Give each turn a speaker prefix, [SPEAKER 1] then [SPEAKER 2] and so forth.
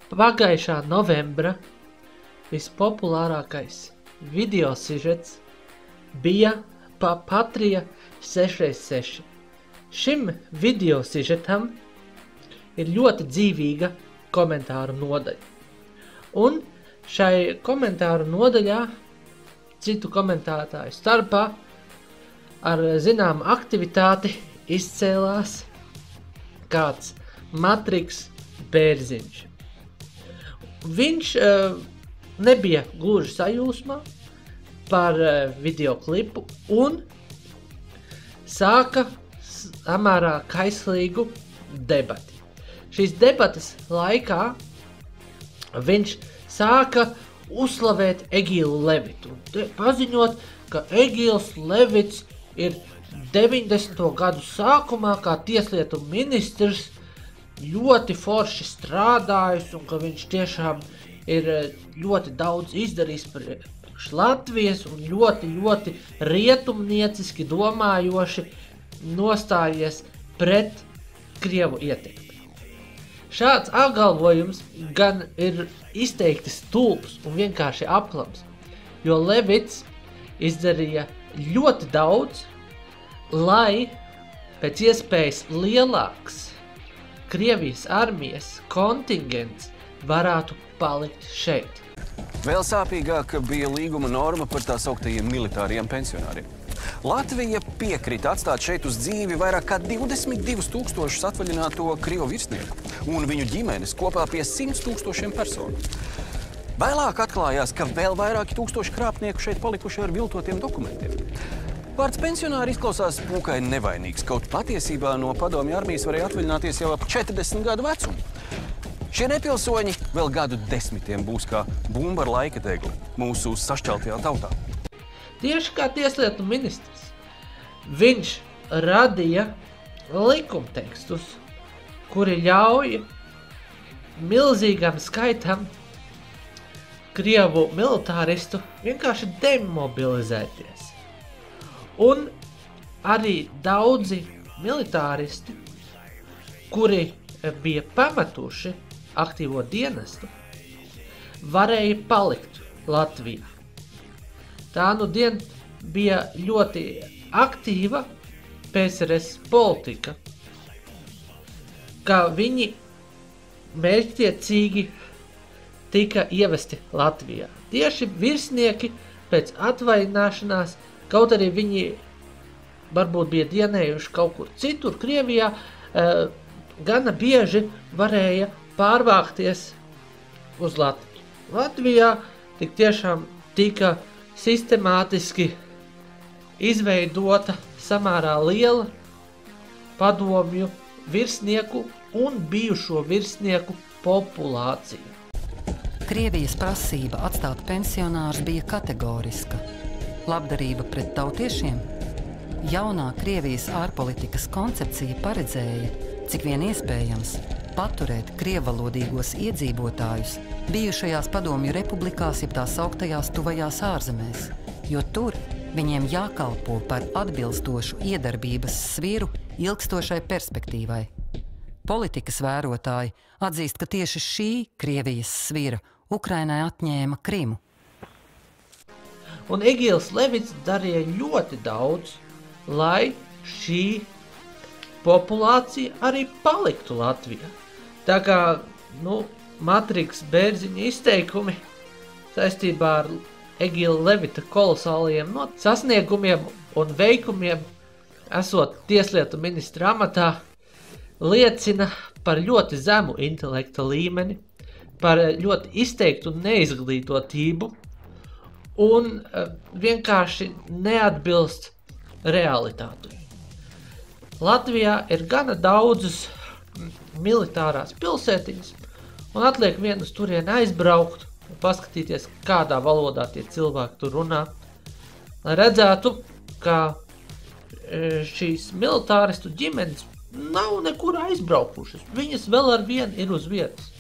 [SPEAKER 1] Pagājušā novembra vispopulārākais video sižets bija pa Patria 6x6. Šim video sižetam ir ļoti dzīvīga komentāru nodaļa. Un šai komentāru nodaļā citu komentētāju starpā ar zināmu aktivitāti izcēlās kāds Matriks Bērziņš. Viņš nebija gluži sajūsmā par videoklipu un sāka samērā kaislīgu debati. Šīs debates laikā viņš sāka uzslavēt Egilu Levitu, paziņot, ka Egils Levits ir 90. gadu sākumā kā tieslietu ministrs ļoti forši strādājis un ka viņš tiešām ir ļoti daudz izdarījis priekš Latvijas un ļoti rietumnieciski domājoši nostājies pret Krievu ietekmi. Šāds apgalvojums gan ir izteikti stulbs un vienkārši aplams, jo Levits izdarīja ļoti daudz, lai pēc iespējas lielāks Krievijas armijas kontingents varētu palikt šeit.
[SPEAKER 2] Vēl sāpīgāk bija līguma norma par tā sauktajiem militāriem pensionāriem. Latvija piekrita atstāt šeit uz dzīvi vairāk kā 22,000 atvaļināto Krievu virsnieku un viņu ģimenes kopā pie 100,000 personu. Vēlāk atklājās, ka vēl vairāki tūkstoši krāpnieku šeit palikuši ar viltotiem dokumentiem. Vārds pensionāri izklausās pūkaini nevainīgs, kaut patiesībā no padomju armijas varēja atvaļināties jau ap 40 gadu vecumu. Šie nepilsoņi vēl gadu desmitiem būs kā bumba ar laika degli mūsu sašķeltajā tautā.
[SPEAKER 1] Tieši kā tieslietu ministrs, viņš radīja likumtekstus, kuri ļauj milzīgam skaitam Krievu militāristu vienkārši demobilizēties. Un arī daudzi militāristi, kuri bija pametuši aktīvo dienestu, varēja palikt Latvijā. Tā nu dien bija ļoti aktīva PSRS politika, ka viņi mērķtiecīgi tika ievesti Latvijā. Tieši virsnieki pēc atvaļināšanās, kaut arī viņi varbūt bija dienējuši kaut kur citur Krievijā, gana bieži varēja pārvākties uz Latviju. Latvijā tik tiešām tika sistemātiski izveidota samērā liela padomju virsnieku un bijušo virsnieku populācija.
[SPEAKER 3] Krievijas prasība atstāt pensionārus bija kategoriska. Labdarība pret tautiešiem? Jaunā Krievijas ārpolitikas koncepcija paredzēja, cik vien iespējams, paturēt krievalodīgos iedzīvotājus bijušajās padomju republikās, jeb tās sauktajās tuvajās ārzemēs, jo tur viņiem jākalpo par atbilstošu iedarbības sviru ilgstošai perspektīvai. Politikas vērotāji atzīst, ka tieši šī Krievijas svira Ukrainai atņēma Krimu.
[SPEAKER 1] Un Egils Levits darīja ļoti daudz, lai šī populācija arī paliktu Latvijā. Tā kā, Matriks Bērziņa izteikumi saistībā ar Egila Levita kolosālajiem sasniegumiem un veikumiem, esot tieslietu ministra amatā, liecina par ļoti zemu intelekta līmeni, par ļoti izteiktu neizglītotību un vienkārši neatbilst realitātei. Latvijā ir gana daudzas militārās pilsētiņas, un atliek vien uz turieni aizbraukt un paskatīties, kādā valodā tie cilvēki tur runā, lai redzētu, ka šīs militāristu ģimenes nav nekur aizbraukušas. Viņas vēl ar vienu ir uz vietas.